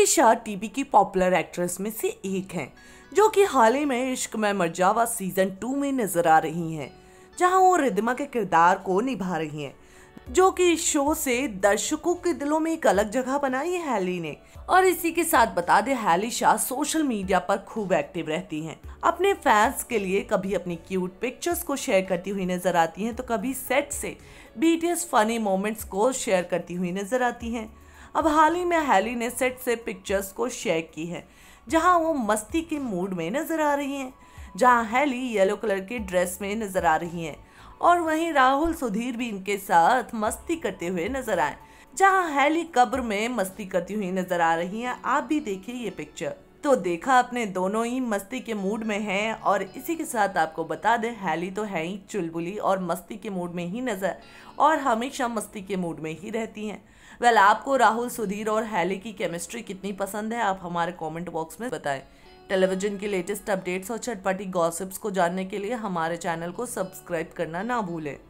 Shah TV की popular actress में से एक हैं, जो कि हाल ही में इश्क में मर जावा सीजन 2 में नजर आ रही हैं, जहां वो रिद्धिमा के किरदार को निभा रही हैं, जो कि इस शो से दर्शकों के दिलों में एक अलग जगह बनाई है हैली ने। और इसी के साथ बता दे, हैली शाह सोशल मीडिया पर खूब एक्टिव रहती हैं। अपने फैंस के लिए कभी अपनी क्यूट पिक्चर्स को शेयर करती हुई नजर आती हैं, तो कभी सेट से बीटीएस फनी मोमेंट्स को शेयर करती हुई नजर आती हैं। अब हाल ही में हैली ने सेट से पिक्चर्स को शेयर की है, जहां वो मस्ती के मूड में नजर आ रही हैं, जहां हैली येलो कलर के ड्रेस में नजर आ रही हैं और वहीं राहुल सुधीर भी इनके साथ मस्ती करते हुए नजर आए, जहां हैली कब्र में मस्ती करती हुई नजर आ रही हैं। आप भी देखिए ये पिक्चर। तो देखा अपने दोनों ही मस्ती के मूड में हैं, और इसी के साथ आपको बता दें, हैली तो है ही चुलबुली और मस्ती के मूड में ही नजर और हमेशा मस्ती के मूड में ही रहती हैं। वेल, आपको राहुल सुधीर और हैली की केमिस्ट्री कितनी पसंद है, आप हमारे कमेंट बॉक्स में बताएं। टेलीविजन की लेटेस्ट अपडेट्स और चटपटी गॉसिप्स को जानने के लिए हमारे चैनल को सब्सक्राइब करना ना भूलें।